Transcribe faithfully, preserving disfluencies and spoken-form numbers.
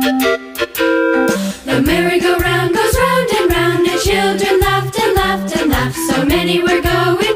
The merry-go-round goes round and round, and children laughed and laughed and laughed. So many were going